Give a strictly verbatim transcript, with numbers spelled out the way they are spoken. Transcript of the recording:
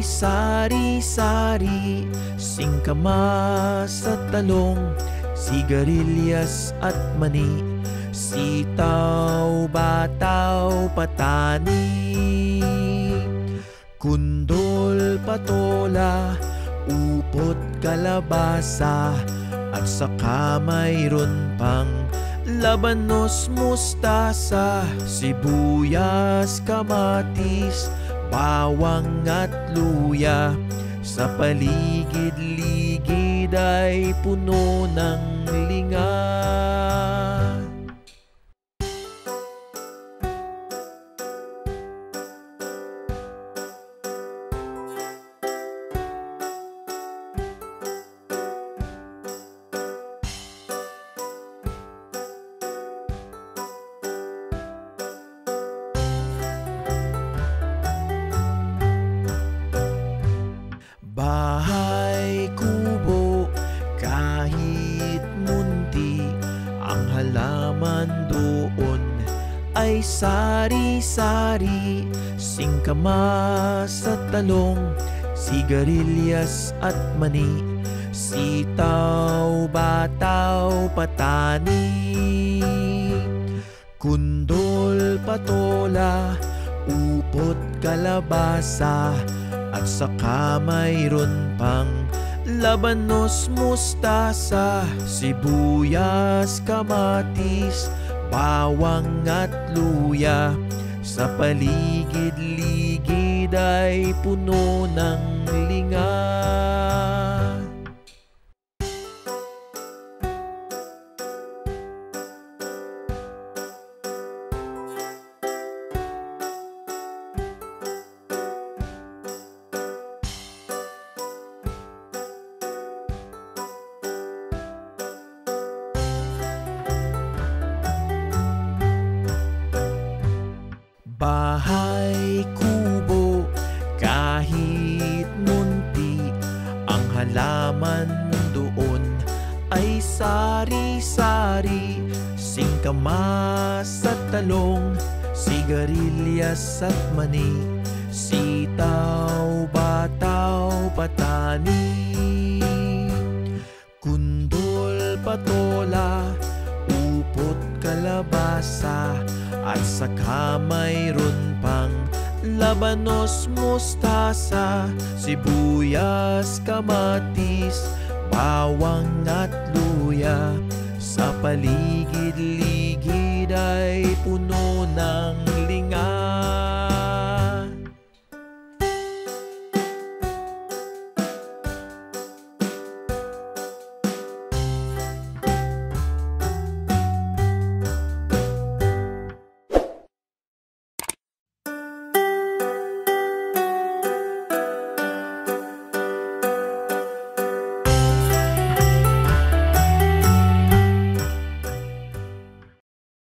ay sari-sari, singkamas at talong, sigarilyas at mani, sitaw, bataw, patani, kundol, patola, upo't, kalabasa, at saka mayro'n pang Labanos, mustasa, sibuyas, kamatis, bawang at luya. Sa paligid-ligid ay puno ng linga. Bahay kubo, kahit munti, ang halaman doon ay sari-sari, singkamas at talong, sigarilyas at mani, sitaw, bataw, patani, kundol, patola, upo't, kalabasa, at saka mayro'n pang Labanos, mustasa, sibuyas, kamatis, bawang at luya. Sa paligid-ligid ay puno ng linga. Bahay kubo, kahit munti, ang halaman doon ay sari-sari, singkamas at talong, sigarilyas at mani, sitaw, bataw, patani, kundol, patola, upo't, kalabasa, at saka mayro'n pang Labanos, mustasa, sibuyas, kamatis, bawang